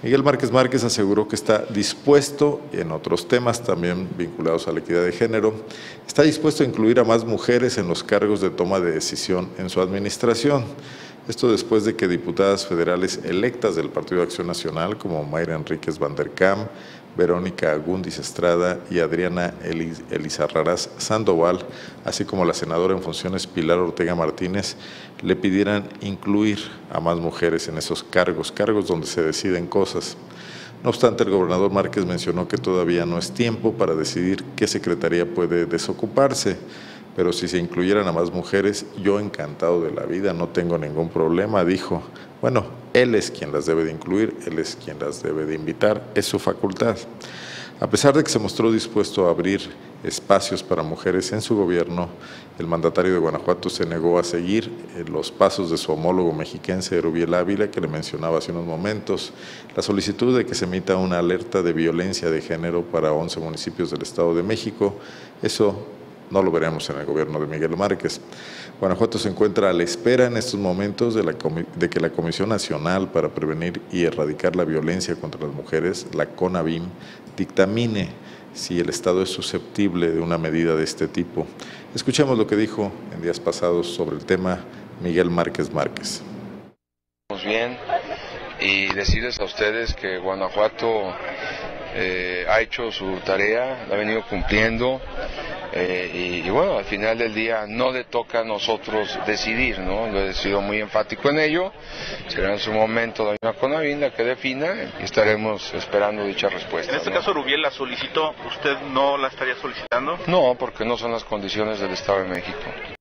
Miguel Márquez Márquez aseguró que está dispuesto, en otros temas también vinculados a la equidad de género, está dispuesto a incluir a más mujeres en los cargos de toma de decisión en su administración. Esto después de que diputadas federales electas del Partido de Acción Nacional, como Mayra Enríquez Van der Kam, Verónica Agúndiz Estrada y Adriana Elizarrarás Sandoval, así como la senadora en funciones Pilar Ortega Martínez, le pidieran incluir a más mujeres en esos cargos donde se deciden cosas. No obstante, el gobernador Márquez mencionó que todavía no es tiempo para decidir qué secretaría puede desocuparse, pero si se incluyeran a más mujeres, yo encantado de la vida, no tengo ningún problema, dijo. Bueno, él es quien las debe de incluir, él es quien las debe de invitar, es su facultad. A pesar de que se mostró dispuesto a abrir espacios para mujeres en su gobierno, el mandatario de Guanajuato se negó a seguir los pasos de su homólogo mexiquense, Erubiel Ávila, que le mencionaba hace unos momentos, la solicitud de que se emita una alerta de violencia de género para 11 municipios del Estado de México. Eso no lo veremos en el gobierno de Miguel Márquez. Guanajuato se encuentra a la espera en estos momentos de que la Comisión Nacional para Prevenir y Erradicar la Violencia contra las Mujeres, la CONAVIM, dictamine si el Estado es susceptible de una medida de este tipo. Escuchemos lo que dijo en días pasados sobre el tema Miguel Márquez Márquez. Bien, y decirles a ustedes que Guanajuato ha hecho su tarea, la ha venido cumpliendo. Y bueno, al final del día no le toca a nosotros decidir, ¿no? Yo he sido muy enfático en ello. Será en su momento la misma CONAVIM la que defina y estaremos esperando dicha respuesta. En este caso, Erubiel la solicitó, ¿usted no la estaría solicitando? No, porque no son las condiciones del Estado de México.